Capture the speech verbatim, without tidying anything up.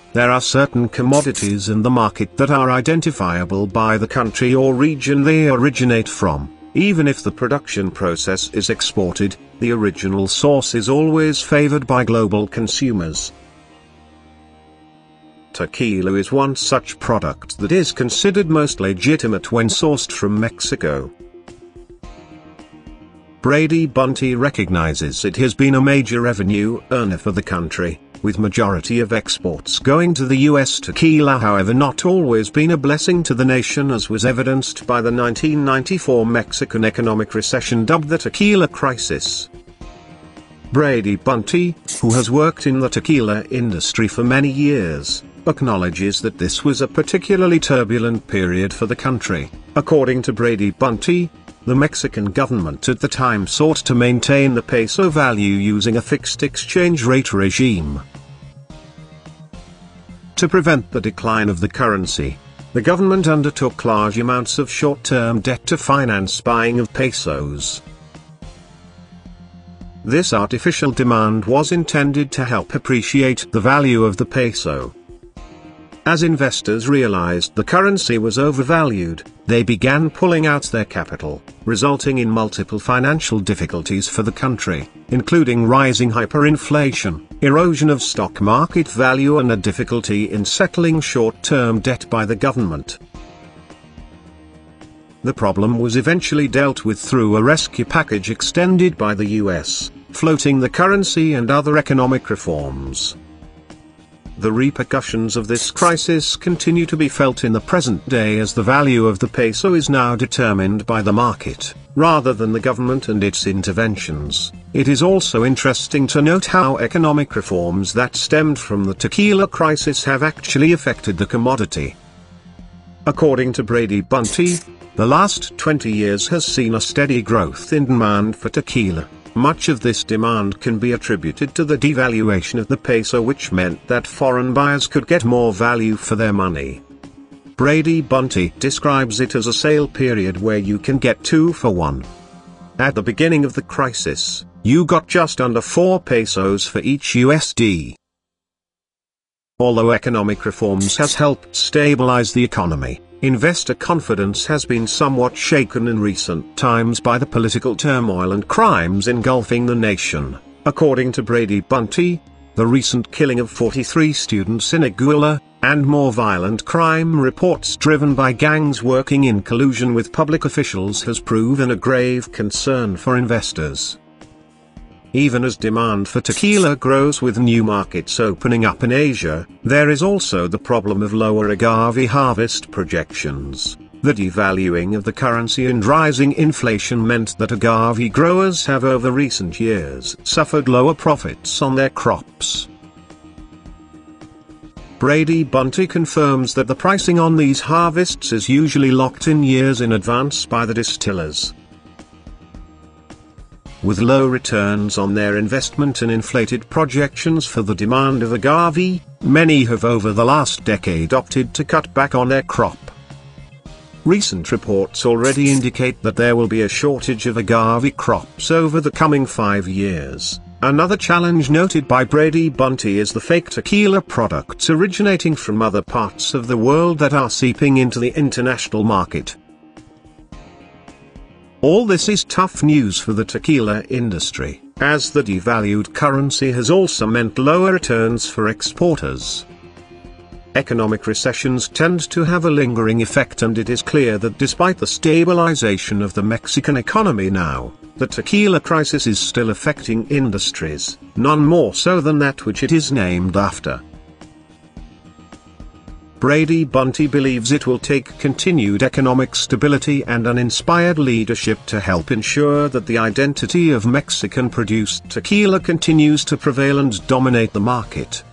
There are certain commodities in the market that are identifiable by the country or region they originate from. Even if the production process is exported, the original source is always favored by global consumers. Tequila is one such product that is considered most legitimate when sourced from Mexico. Brady Bunte recognizes it has been a major revenue earner for the country, with majority of exports going to the U S. Tequila, however, not always been a blessing to the nation, as was evidenced by the nineteen ninety-four Mexican economic recession dubbed the Tequila Crisis. Brady Bunte, who has worked in the tequila industry for many years, acknowledges that this was a particularly turbulent period for the country. According to Brady Bunte, the Mexican government at the time sought to maintain the peso value using a fixed exchange rate regime. To prevent the decline of the currency, the government undertook large amounts of short-term debt to finance buying of pesos. This artificial demand was intended to help appreciate the value of the peso. As investors realized the currency was overvalued, they began pulling out their capital, resulting in multiple financial difficulties for the country, including rising hyperinflation, erosion of stock market value, and a difficulty in settling short-term debt by the government. The problem was eventually dealt with through a rescue package extended by the U S, floating the currency and other economic reforms. The repercussions of this crisis continue to be felt in the present day, as the value of the peso is now determined by the market, rather than the government and its interventions. It is also interesting to note how economic reforms that stemmed from the tequila crisis have actually affected the commodity. According to Brady Bunte, the last twenty years has seen a steady growth in demand for tequila. Much of this demand can be attributed to the devaluation of the peso, which meant that foreign buyers could get more value for their money. Brady Bunte describes it as a sale period where you can get two for one. At the beginning of the crisis, you got just under four pesos for each U S D. Although economic reforms has helped stabilize the economy, investor confidence has been somewhat shaken in recent times by the political turmoil and crimes engulfing the nation. According to Brady Bunte, the recent killing of forty-three students in Anguilla, and more violent crime reports driven by gangs working in collusion with public officials has proven a grave concern for investors. Even as demand for tequila grows with new markets opening up in Asia, there is also the problem of lower agave harvest projections. The devaluing of the currency and rising inflation meant that agave growers have over recent years suffered lower profits on their crops. Brady Bunte confirms that the pricing on these harvests is usually locked in years in advance by the distillers. With low returns on their investment and inflated projections for the demand of agave, many have over the last decade opted to cut back on their crop. Recent reports already indicate that there will be a shortage of agave crops over the coming five years. Another challenge noted by Brady Bunte is the fake tequila products originating from other parts of the world that are seeping into the international market. All this is tough news for the tequila industry, as the devalued currency has also meant lower returns for exporters. Economic recessions tend to have a lingering effect, and it is clear that despite the stabilization of the Mexican economy now, the tequila crisis is still affecting industries, none more so than that which it is named after. Brady Bunte believes it will take continued economic stability and an inspired leadership to help ensure that the identity of Mexican-produced tequila continues to prevail and dominate the market.